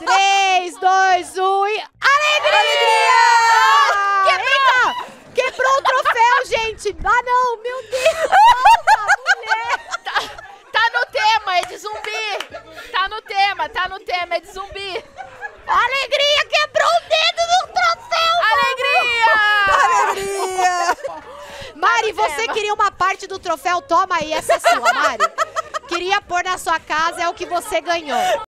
3, 2, 1 e... Alegria! Quebrou o troféu, gente! Ah, não! Meu Deus! Calma, mulher! Tá no tema, é de zumbi! Tá no tema, é de zumbi! Alegria! Quebrou o dedo do troféu! Alegria! Mari, você queria uma parte do troféu? Toma aí, essa é sua, Mari. Queria pôr na sua casa, é o que você ganhou.